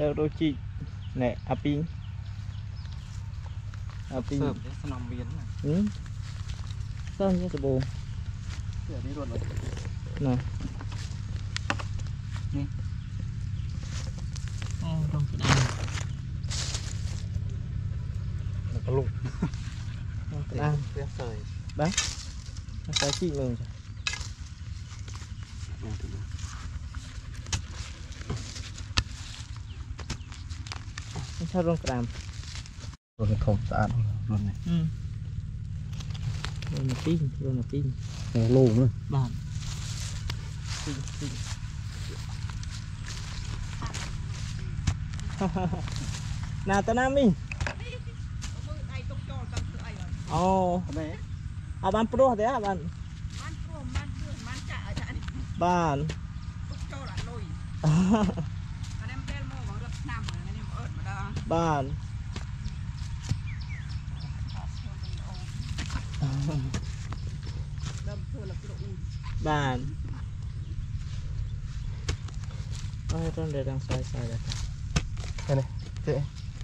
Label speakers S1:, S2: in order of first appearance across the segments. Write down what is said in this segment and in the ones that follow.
S1: đôi chị nè pin pin
S2: nằm biến
S1: này sao như cái bồ
S2: đi luôn rồi
S1: nè
S2: nè
S1: trong cái đàn
S2: là có lục
S1: cái đàn
S2: sợi
S1: đấy nó sẽ chị mừng sao rong cái đàn
S2: rồi cái thùng sạn luôn này
S1: rồi là pin
S2: lù nữa
S1: bạn pin nào ta nam đi bạn pro thế à bạn bạn bạn bạn ôi trong đây đang xoay đây
S2: này thế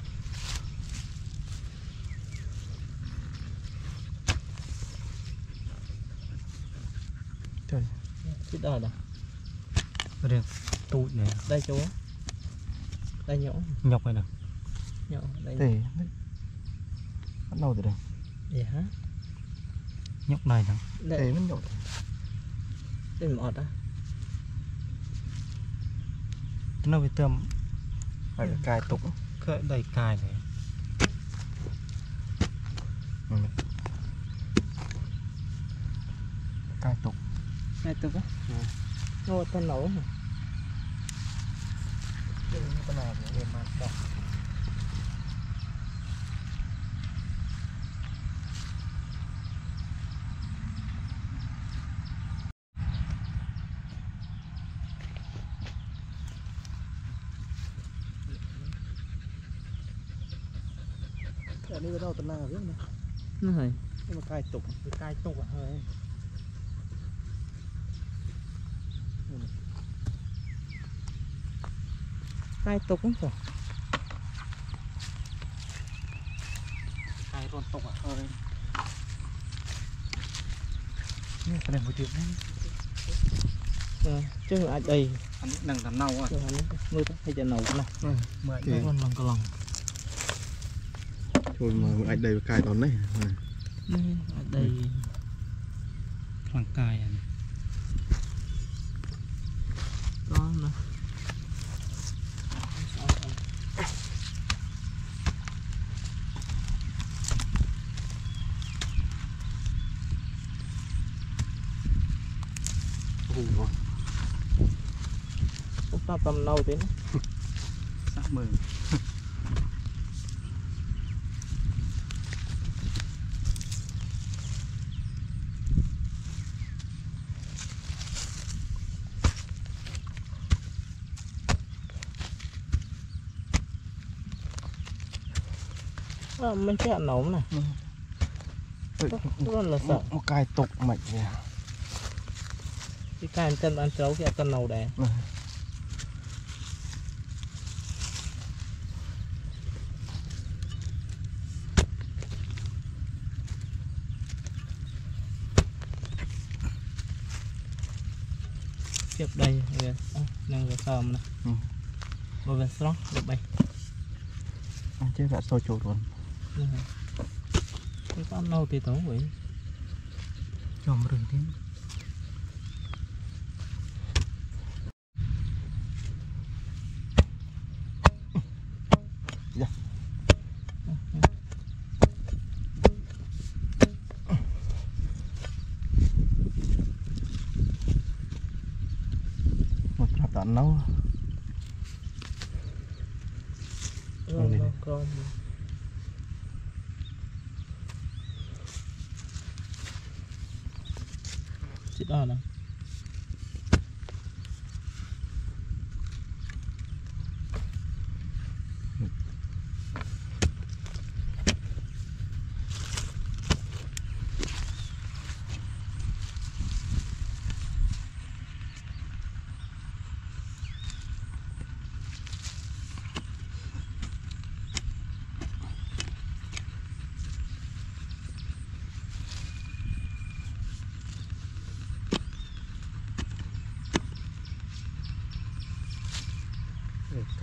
S2: trời
S1: chết rồi nè
S2: đây tụi này
S1: đây chú đây nhổ
S2: nhọc này nè
S1: nhổ đây
S2: thì bắt đầu từ đây
S1: gì hả
S2: nhóc này nè để nó nhột
S1: đây mọt á
S2: nó bị tươm phải là cài tục khởi đầy cài này cài tục
S1: á ngô tên nổ hả
S2: cái nào để mà đọc đi vào đâu tận nào biết nè
S1: nó rồi
S2: nhưng mà cài tục à hơi
S1: cài tục không phải
S2: cài rôn tục à hơi cái này một chuyện đấy
S1: chứ ai đây
S2: anh đang làm nâu à
S1: mưa hay cho nấu này
S2: mười
S1: cái con lòng lòng
S2: thôi mà anh đây cài tón đấy
S1: ở đây
S2: thằng cài à
S1: có nè chúng ta tầm nâu tí
S2: sắp mười
S1: mình sẽ ăn nấu này rất là sợ
S2: một cài tục mạnh vậy
S1: cái cài chân ăn chấu cái chân nấu đẻ tiếp đây năng về sờm này một bên slot được bay
S2: chứ đã sôi chuột luôn
S1: cái con nâu thì tối vậy
S2: cho một rừng tiếng một hạt tán nấu
S1: con chị đó nè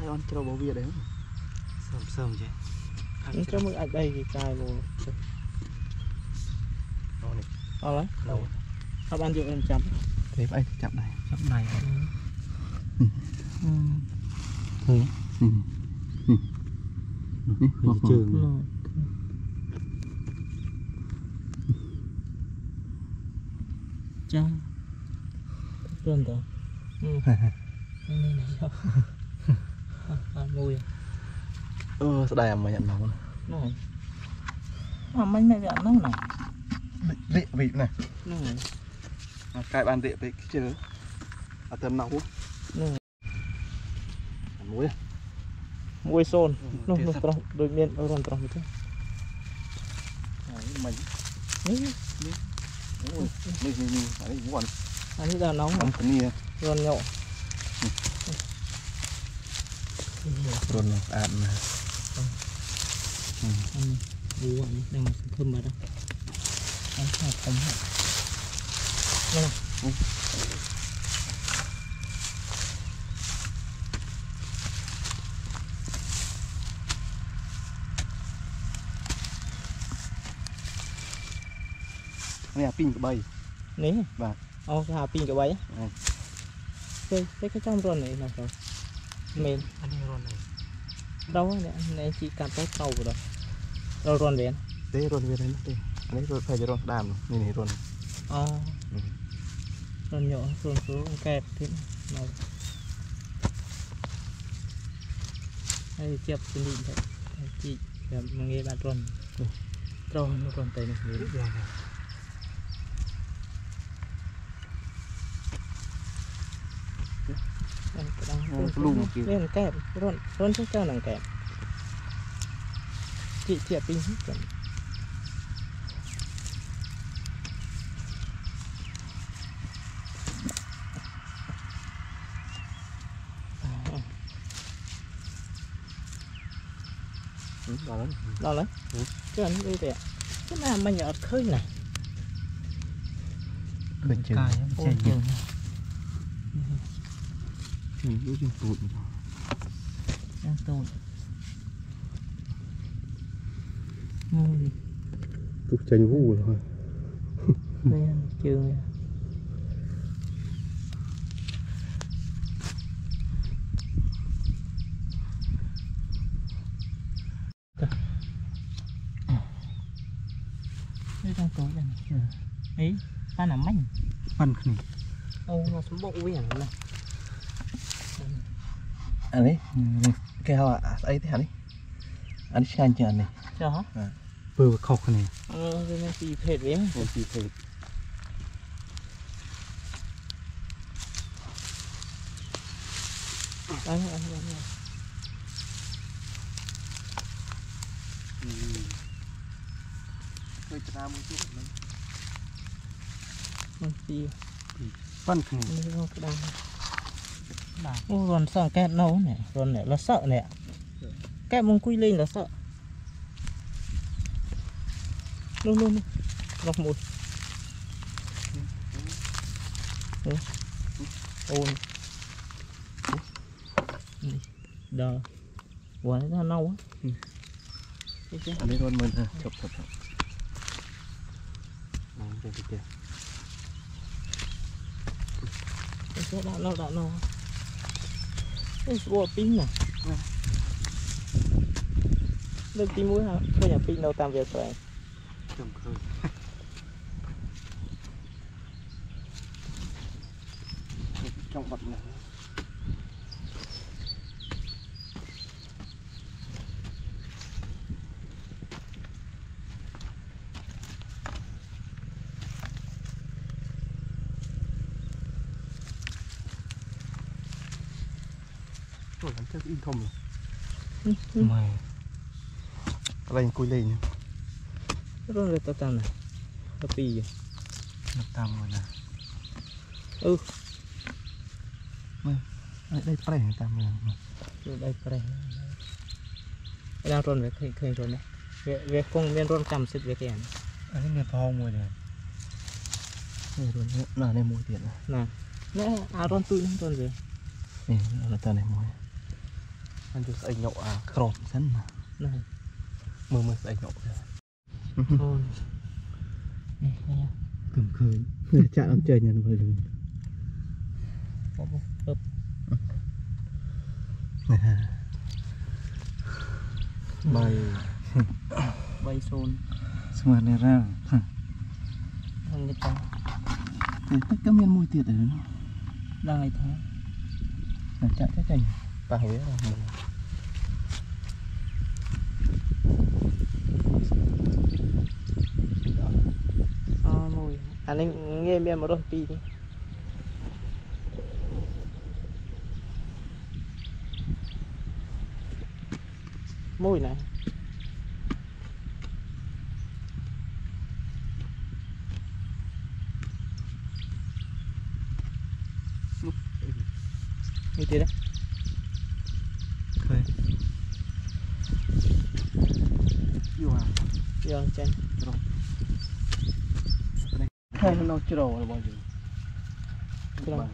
S2: hay ăn trâu bảo việt đấy sớm chứ
S1: nó cho mới ở đây thì cài một lấy các bạn dụ em chấm
S2: thế anh chậm này
S1: trường chăng luôn rồi mùi
S2: đây mà nhận nấu
S1: này mình mẹ nấu này
S2: vị này
S1: này
S2: cài bàn địa với cái chữ ở tầm nấu
S1: muối xôn nó trồng đôi miền ở gần trồng thế
S2: mình đấy muốn
S1: anh ấy là nóng
S2: nóng cái này
S1: giòn nhậu
S2: rồi ăn
S1: đi qua đang thơm vào đó ăn không
S2: này pin của bay
S1: ní
S2: và
S1: ô cái hà pin cái bấy cái trong rôn này là rồi mền
S2: anh đi rôn này
S1: đâu này chỉ cắt tốt sâu rồi đâu rôn về
S2: thế rôn về đấy anh ấy rồi phải rôn đàm rồi này rôn
S1: rôn nhỏ rôn số kẹp thế này hay chụp cái gì vậy chị nghe bạn rôn rôn tay này lên kẹp rôn chắc cho nàng kẹp chị chẹp pin hết rồi đó lấy cái anh đi vậy cái nào mà nhỏ khơi này
S2: khơi chừng
S1: ôi chừng
S2: đối chừng tụi
S1: đang tụi
S2: tụi chanh vũ rồi
S1: lên chừng đang tụi này ấy ta làm manh
S2: phân này
S1: nó xuống bộ biển này
S2: anh ấy cái họ ấy thế này anh sang chờ này
S1: cho hả
S2: vừa khóc này
S1: cái này thì phết với
S2: thì phết
S1: đấy
S2: hơi ra một chút
S1: nó gì
S2: phân này
S1: nó cái đằng ô còn sợ kẹt nấu này còn này là sợ này kẹt mông quy lên là sợ luôn lọc một ôn đờ quả nó ra nâu á
S2: anh ấy con mình chụp
S1: cái đã nâu cái bộ pin này được tí mũi hả khơi nhà pin đâu tam về xoay
S2: chồng khơi trong vật này rồi làm chắc in không rồi mày đây cùi lên nhá
S1: rồi người ta tam này ta pì
S2: nó tam rồi nè đây phải tam rồi
S1: đây phải đang rôn về khơi rôn này về không nên rôn cầm xịt về cái này
S2: anh ấy nghe phong rồi nè này rôn là này mùi tiền
S1: nè rôn tụi rôn về
S2: nè là ta này mùi anh cho anh nhậu à khrom sẵn mà
S1: này
S2: mưa mưa anh nhậu
S1: thôi nè nha
S2: cầm khơi chạm làm chơi nhận hơi luôn
S1: ấp
S2: bay
S1: bay xôn
S2: smart này ra
S1: thằng người ta
S2: thì tất cả miền mùi tiệt ở nó
S1: đang ngày tháng
S2: là chạy cái chành ta biết là
S1: mùi anh ấy nghe miệng một đôi pi đi mùi này như thế đấy
S2: khơi yêu à
S1: giờ chân
S2: hai nó chưa đầu là bao nhiêu
S1: Rồi.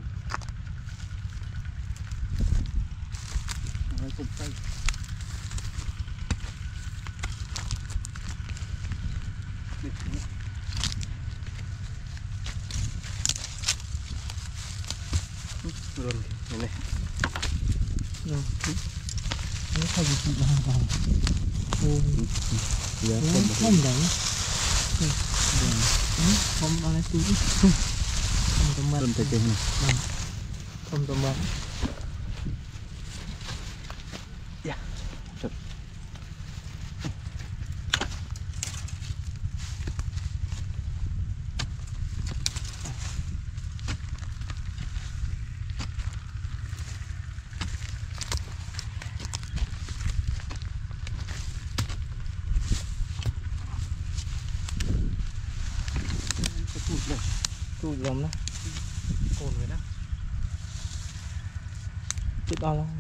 S2: Rồi chụp tay rồi này
S1: rồi nó không bị chịu vào vào
S2: dạ
S1: không đấy không bao nhiêu túi không tôm mật không tôm mật
S2: dạ chụp
S1: cùi lắm đó
S2: cồn rồi đó
S1: chết bao lắm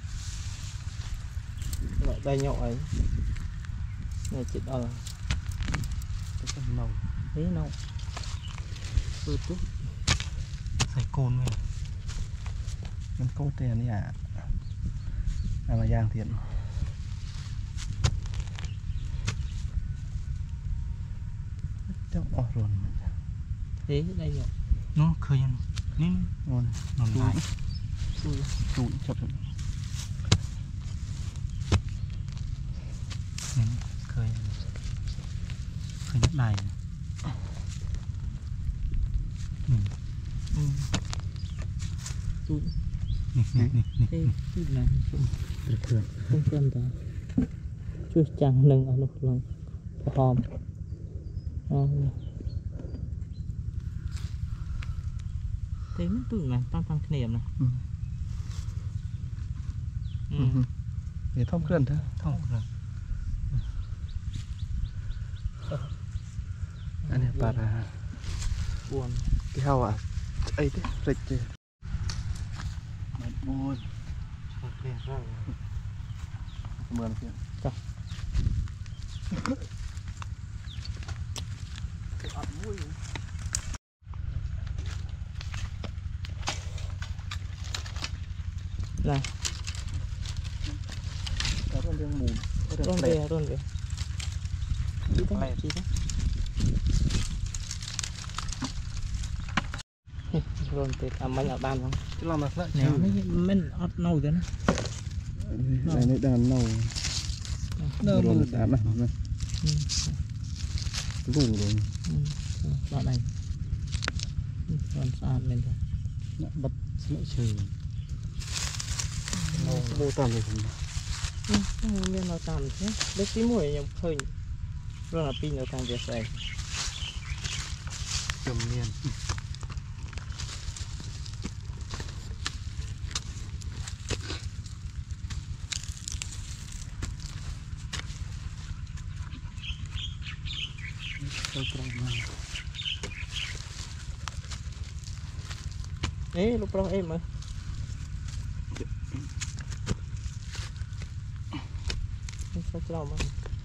S1: loại đây nhậu ấy này chết bao lắm
S2: cái con màu
S1: thế nào tôi chút
S2: phải cồn rồiมันcâu tiền này à mà giang thiện cháu rồi
S1: thế đây nhậu
S2: nó khơi nên ngon ngon lại tụi chụp khơi khơi nhất này
S1: tụi
S2: nè
S1: thế tụi này
S2: được thường
S1: không cần ta chưa chẳng nâng ở một lần hòm thế nó tụi này tăng tăng niệm này
S2: để thông gần thôi thông gần anh em bà là
S1: buồn
S2: cái hao à ấy thế rịch chứ buồn mượn kia
S1: chào này
S2: đó là đường mù
S1: luôn về chị thế chị thế rồi thì làm mấy ở ban không
S2: chứ làm là lại
S1: nè mình ớt nâu thế
S2: này này đàn nâu rồi đàn này rủ rồi
S1: đoạn này còn sàn lên rồi
S2: bật sợi trời mô tàn rồi
S1: nhưng nó tàn thế đất tí mũi nhập khơi rồi là pin nó tàn việc này
S2: cầm miền
S1: ê lúc đó em ơi sao cho mà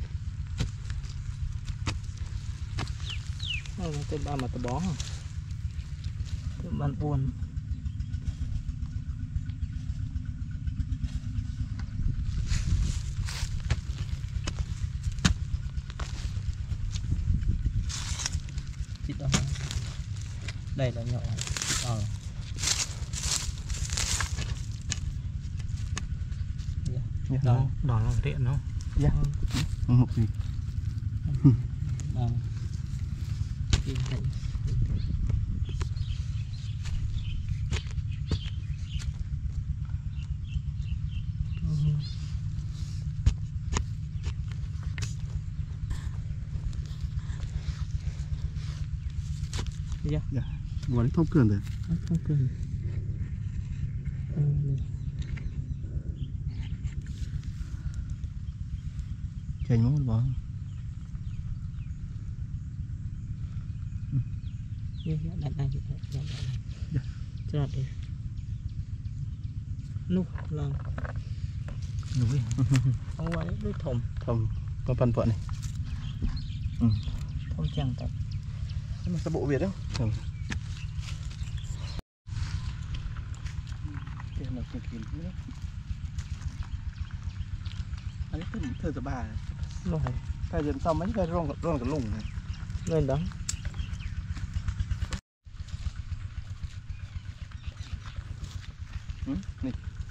S1: nó cái ba mà tao bó cái bàn buồn chít đó đây là nhỏ đó đó là điện nó
S2: dạ một gì
S1: dạ
S2: dạ ngoài thông cường rồi
S1: thông cường
S2: chành món bỏ
S1: đặt đây cho đặt đi nút lần núi không qua đấy thùng
S2: con phần vợ này
S1: không chẳng tập
S2: mà sao bộ Việt đó cái này cái kín nữa anh ấy tên thơ bà
S1: rồi
S2: cái dân sau mấy cái rong cái lùng này
S1: lên đó
S2: này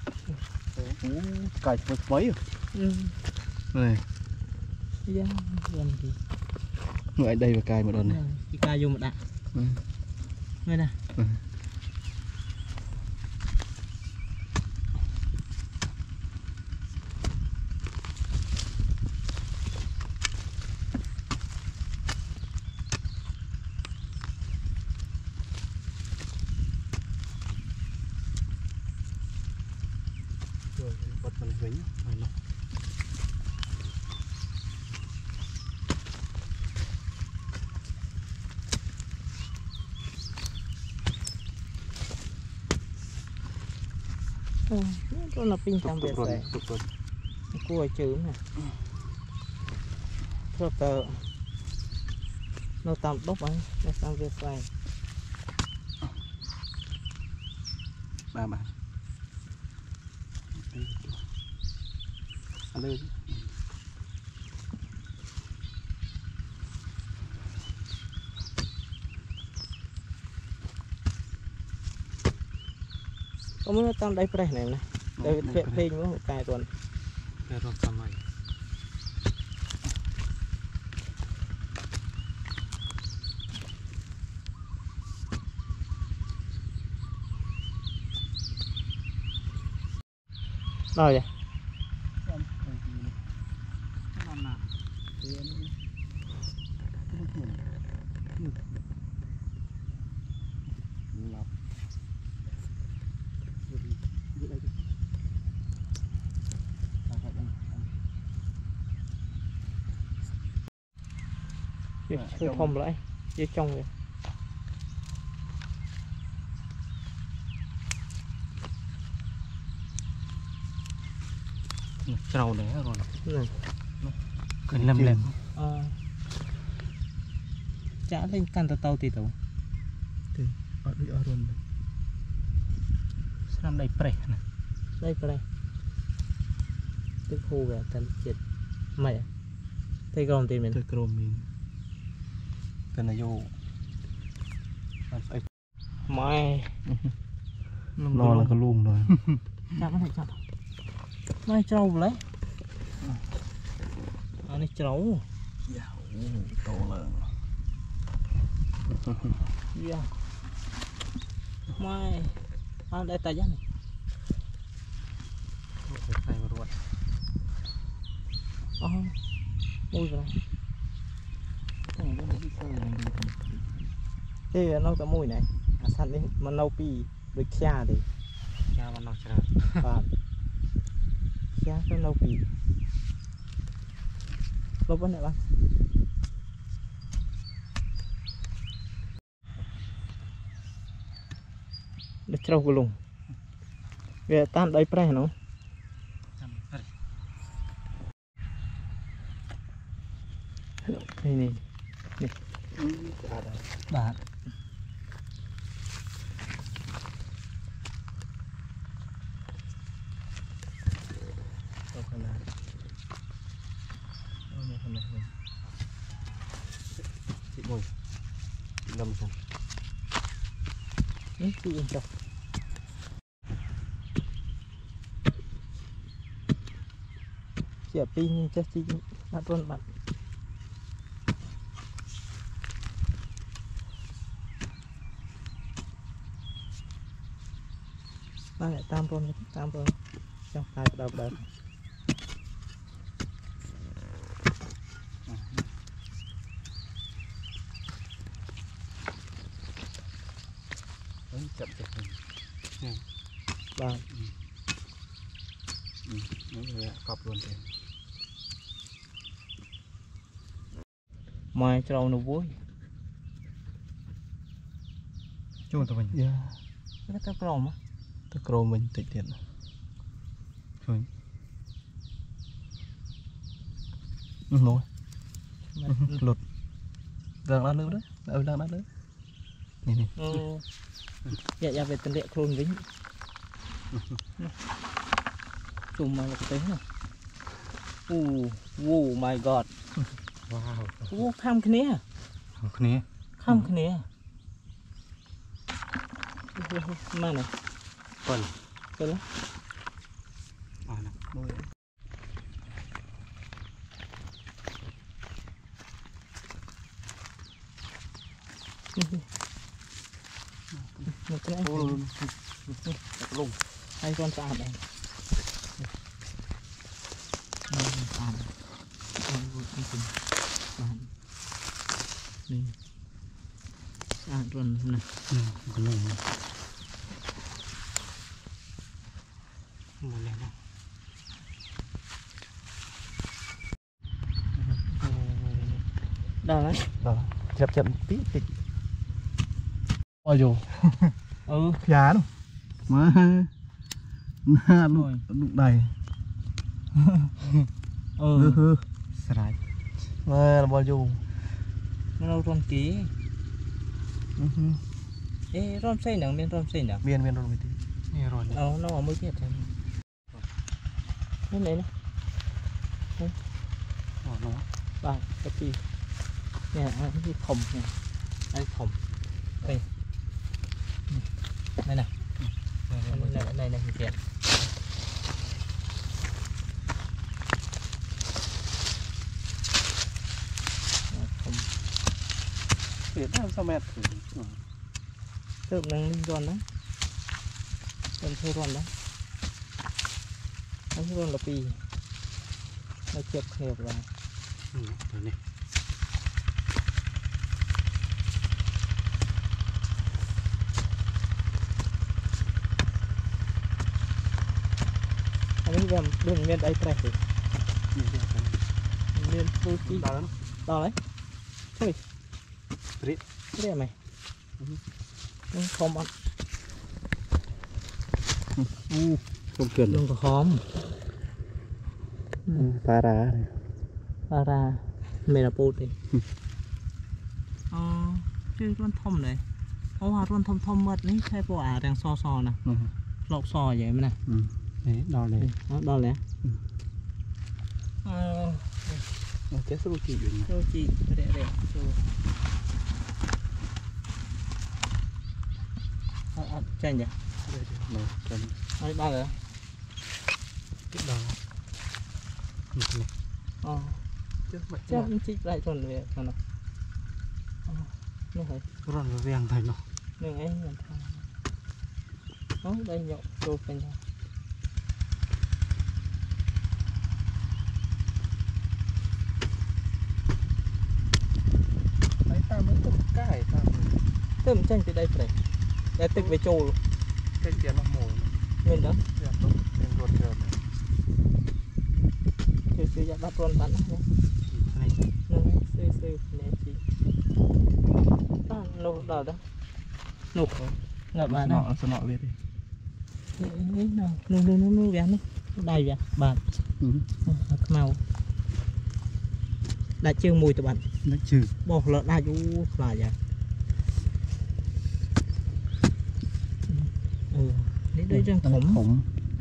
S2: cài mấy này
S1: dạ gần thì
S2: người đây và cài một đòn này
S1: cái cài vô một đạn đây nè
S2: bật phần dính
S1: đó là pin trong biệt này cua chữ nè thưa tờ nó tạm đốc ấy nó sang biệt này
S2: ba bạn ăn lên
S1: có mấy tam đây phải này này đây vẽ phê với một cài tuần
S2: cái rong xăm này
S1: rồi vậy chơi thông lại chơi trong vậy
S2: trâu đấy rồi
S1: này
S2: cái lem
S1: chả lên căn tàu thì tàu
S2: thì ở đây ở rồi
S1: xem đây pre này đây pre tức khu về thành chết mày thấy gom tiền mình
S2: thấy gom mình cái này vô
S1: mày
S2: nó là cái lùm rồi
S1: chạm nó chạm mày trâu lấy anh ấy trâu
S2: to lớn
S1: yeah mày anh đây tay này
S2: phải vào ruột
S1: ui rồi thì nó cái mùi này sẵn đi mà nấu pi được xa thì
S2: cha mà nó chả
S1: và xa cái nấu pi lốp vấn đề bạn để trâu cái lùng về tan đây pre nó này bạn chị yên tâm chị ở pin cho chị đã luôn bạn ba lại tam luôn trong hai đầu đầu
S2: chậm chậm
S1: ba
S2: nó cọp luôn kìa
S1: mai trâu nó vui
S2: chung tụi mình
S1: cái tao còng á
S2: tao cro mình tịnh tiện rồi nổi lụt đang đá lưới đấy đang đá lưới này
S1: dạ dạ về tình địa khôn vính chùm mà cái này oh my god
S2: wow
S1: khăm cái này khăm cái này mà này
S2: còn
S1: cái đó
S2: nè nuôi
S1: một cái này
S2: lùng
S1: hai con sạn này sạn đây sạn luôn này
S2: còn lùng một lần
S1: đó đấy
S2: chậm tí tí ôi dù giá đâu mà đụng đầy sải mà là bao nhiêu
S1: nó đâu con ký ê ron xây nè miền ron xây nè
S2: miền rồi mới tí miền rồi
S1: nó ở mới biết thôi cái này nè
S2: nó
S1: ba cái gì nè cái thùng nè đây thùng đây đây nè này này kìa
S2: Việt Nam sao mệt
S1: tự năng linh giòn đó còn thôi giòn đó nó giòn là pì nó chụp hiệp rồi
S2: này
S1: anh ấy đường miền đây phải miền Phú Chi đó đấy thôi
S2: rít
S1: cái này không ăn
S2: không cần
S1: luôn có khóm
S2: para
S1: mày là bột đi chơi con thông này con thông mật đấy thay bộ đang so nè lọc so vậy mà nè
S2: đấy đo này
S1: đo này
S2: cái số chị
S1: để chanh vậy đây đo rồi
S2: cái đo
S1: chắc chị lại còn về còn nào nó phải
S2: rồi vàng thành nó
S1: nên ấy làm thằng đây nhậu đồ canh nhau
S2: đấy ta mới tụt cái ta
S1: tôm chanh từ đây phải để tịch về trồ
S2: cái tiền nó mồi
S1: mình đó
S2: mình ruột rồi
S1: chơi bắt con bắn
S2: này
S1: chơi này chị nô đỏ đó nô ngập bạn
S2: nọ sao nọ biết đi
S1: nô bé nó đầy vậy bạn màu đã chưa mùi tụi bạn
S2: nó trừ
S1: bỏ lợn đa chú là vậy đây đang thủng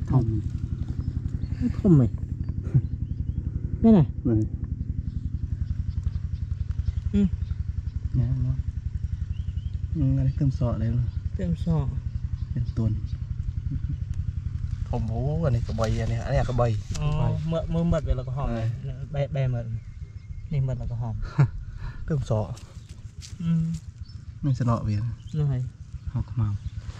S1: mày đây này
S2: nè nó cái cơm sọ đấy luôn
S1: Tem sọ.
S2: Tem tuần. Không bố anh này có bầy này, anh này có bầy.
S1: Mưa mật vậy là có hòm này, bè mật. Này mật là có hòm.
S2: Tem sọ. Mình sẽ nọ về.
S1: Rồi.
S2: Học màu.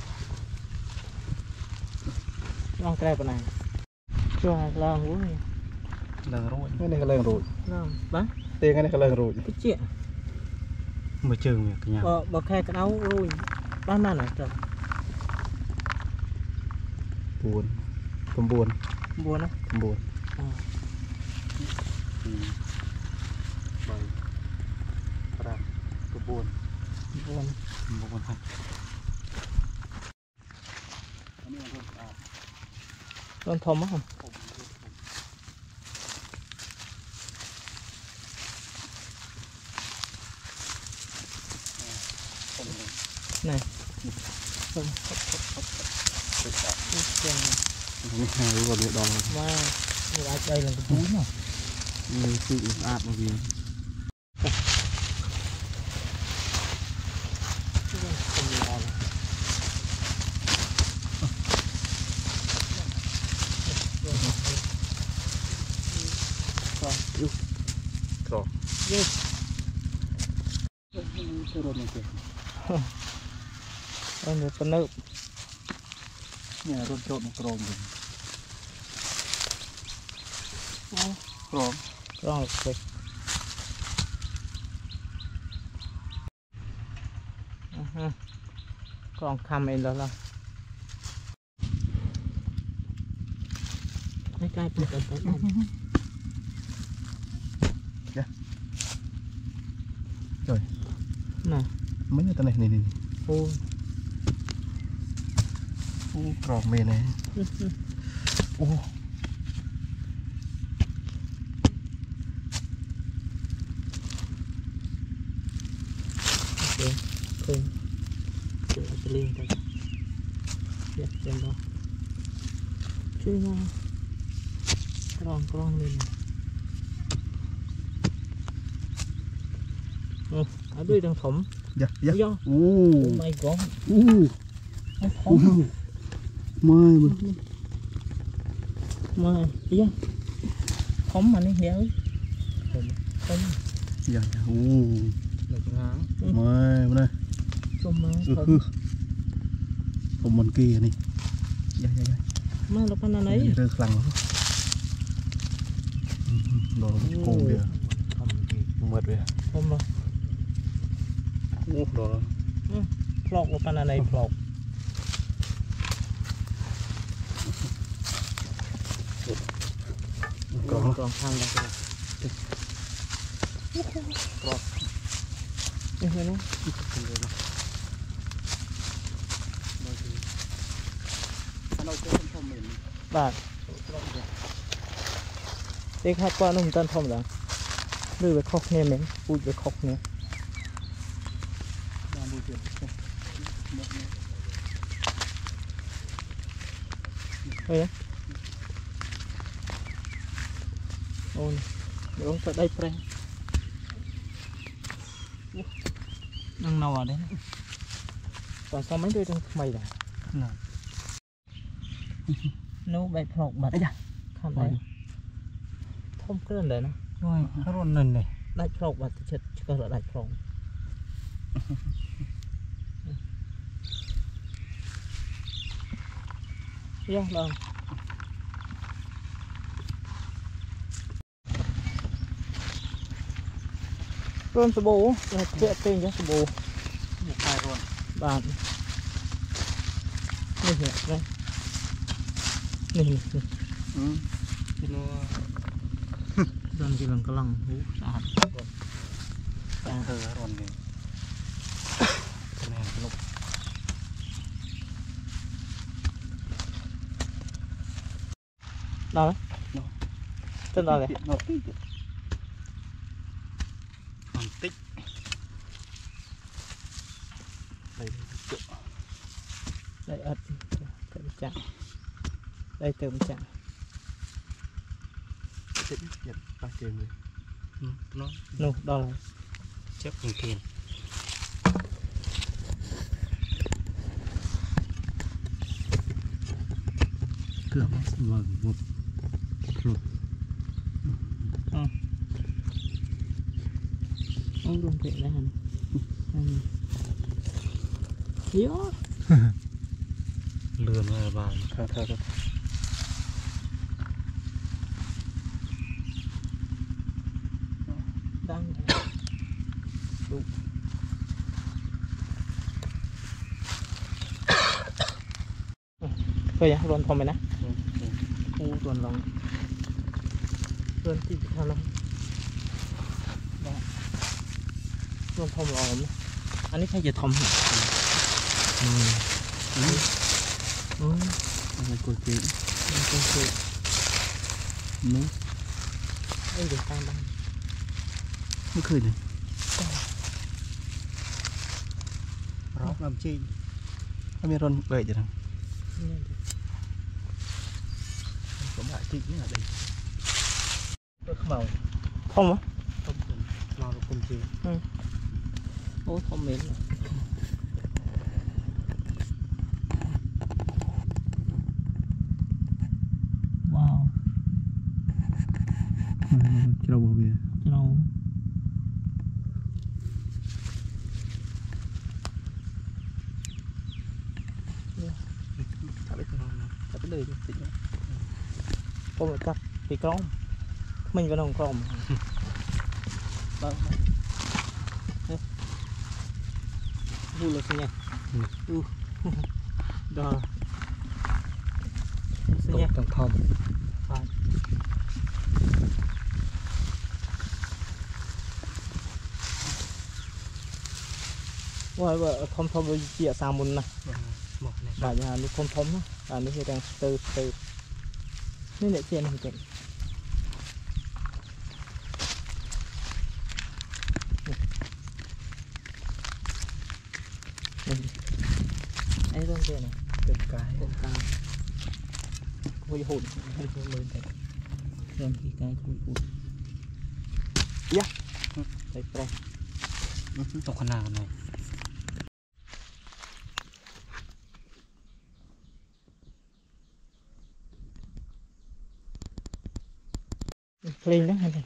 S1: Long cái này cho long quá.
S2: Lần rồi. Cái này là lần rồi.
S1: Long, bác.
S2: Tiền cái này là lần rồi.
S1: Cái chuyện.
S2: Mới trường nhỉ cả nhà.
S1: Bờ khe cái áo rồi. Bao năm rồi trời.
S2: Buồn. Không buồn.
S1: Buồn á?
S2: Không buồn. Bầy. Ra. Không buồn.
S1: Buồn.
S2: Không buồn thật.
S1: Con thom á hả? Này. Không.
S2: Không hay vào địa đòn.
S1: Wow. Đây là cái túi mà.
S2: Người sự ạt vào gì. Rồi.
S1: Yes. Đây là phần nợ.
S2: Nhà rôn trộn một rồng rồi. Rồng.
S1: Rồng rồi. Còn khăm em đó là. Cái cây bự tới này.
S2: Dạ. Trời.
S1: Nè.
S2: Mấy người ta này này.
S1: Ô.
S2: Rồng mê này. Ô.
S1: Ok. Không. Để lên đây. Dạ, xem đó. Chơi nha. Con lên này. Ở đây đang thủng.
S2: Dạ, dạ.
S1: Oh my god. Mời, dạ. Khống mà này đéo. Không.
S2: Dạ, dạ. Mời, bên đây.
S1: Không mà.
S2: Không bên kia này. Dạ, dạ, dạ.
S1: Mà nó con nào đấy.
S2: Rơi khăn lắm. Đó là cùng kìa. Mệt kìa.
S1: Không đâu.
S2: Đó.
S1: Vlog của con này vlog. Còn thang là cái. Vlog. Như thế nó. Bạn. Đi hát qua nó không tên không rồi. Đưa về khóc nè mình, vui về khóc nè. Ôi ôi, đúng tại đây pre. Đang nào ở đấy. Còn sao mấy đứa trong mày rồi. Nấu bạch phọc bật. Không đây. Không cái lần đấy nó.
S2: Rồi, hết luôn lần này.
S1: Đại phọc bật chết có là đại phọc. Dạ vâng. Rôn sơ bố, chạy tên cho sơ bố.
S2: Một hai rồi.
S1: Bạn. Này hiện đây. Này.
S2: Nó
S1: Rôn cái lần có lòng hú sạch.
S2: đang thơ rồi này. Cái này lục.
S1: Đâu đấy? Tên đâu đấy?
S2: Nó tích. Còn tích.
S1: Đây ớt. Tầm chạm. Đây tầm chạm.
S2: Tích nhập ba tiền rồi. Nó.
S1: Nụ, đâu là?
S2: Chép hình tiền. cửa vâng một lột
S1: ông luôn vậy đây hả yếu
S2: lườn là bạn thơ
S1: đang đúngเคยยังรวนทอมไหมนะโอ้รวนลองรวนที่ทำนะรวนทอมลองนะอันนี้ใครจะทอม
S2: อะไรกดเกม
S1: มันเป็นสูตร
S2: นู้
S1: ไอ้เด็กตามบ้าน
S2: ไม่เคยเลยรอบลำจีถ้ามีรอนเบยจะทำ
S1: นี่
S2: ผมหาจีนี่อะไร
S1: ตัวขมาวทอมวะ
S2: ต้องเป็นรอเราคนจี
S1: โอ้ทอมเหม็นว้าว
S2: เราบอกเบีย
S1: เรา
S2: ถ้าได้นอนนะถ้าไปเลยจะติดนะ
S1: พอมาจับตีกล้องmình vẫn không còn vâng vui là sinh nhật đó sinh nhật
S2: tổng thom
S1: ngoài vợ thom thom với chị ở sao muốn nè
S2: một này
S1: bà nhà nó thom thom á nó hiện đang từ nên lại trên hình tượng ấy con kia này
S2: เป็นกาย
S1: con cao vui hồn hay vui lên đấy xem khi cái vui hồn yeah đây đây
S2: ตกขนาดไหน
S1: lên đó hay này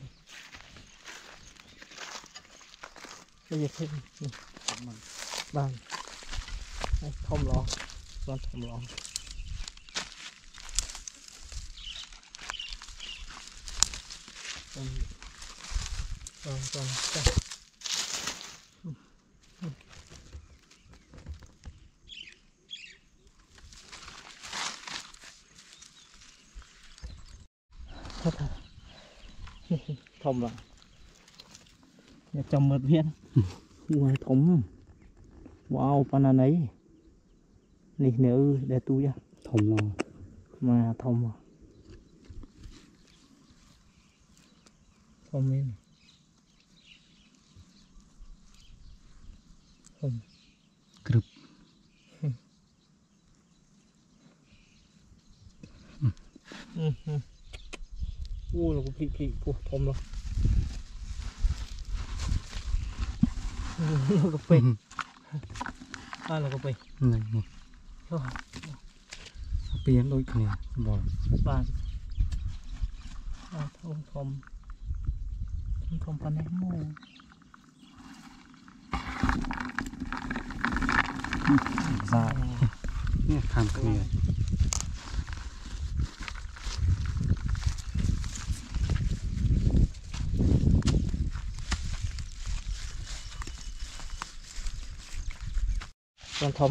S1: bây giờ thêm bằng không lo con không lo con thông rồi nhà trồng mật viên ngoài thống wow pan ấy nè nếu để tôi ra
S2: thùng lo
S1: mà thông thông lên không
S2: cực
S1: ui là cái thị của thông rồi nó có phê là có phê
S2: này biến đôi kia bò
S1: bàn thông thông thông pan em mô
S2: dài nè tham kia
S1: con thông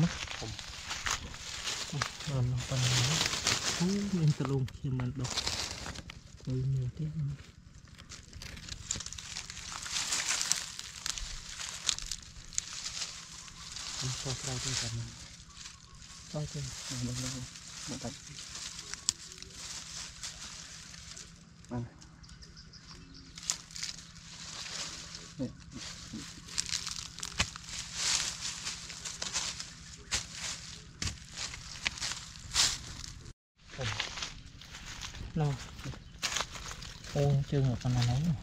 S1: rồi nó còn lên từ lùng khi mà đọc nhiều tiếng cho rau trên phần này rau trên một tạch nào ô chưa một con này lấy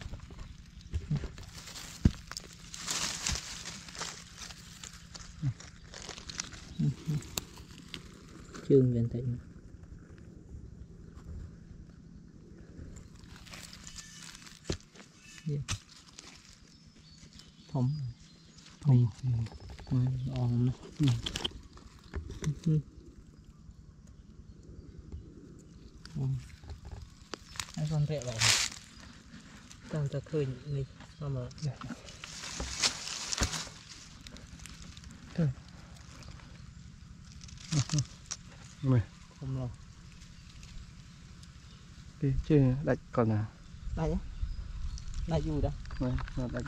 S1: chương viên tịnh thom
S2: thùng
S1: on ai con rẹ lại đang ta khơi này sao mà
S2: mày
S1: không đâu
S2: cái chứ đạch còn à
S1: đây nhá đây dù đó
S2: mày nó đạch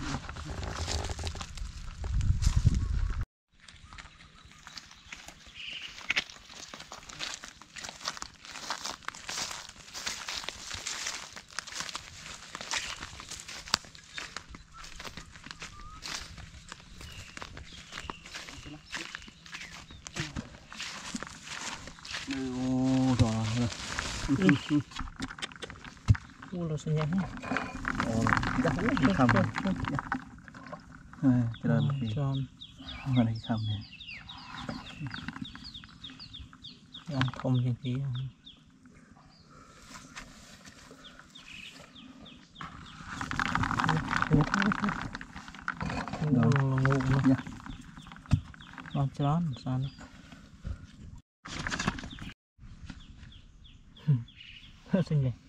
S1: lo sinh nhá
S2: không tròn thì
S1: tròn
S2: mà này không nè
S1: không thì tí ngủ nha con tròn sao nữa sinh nhỉ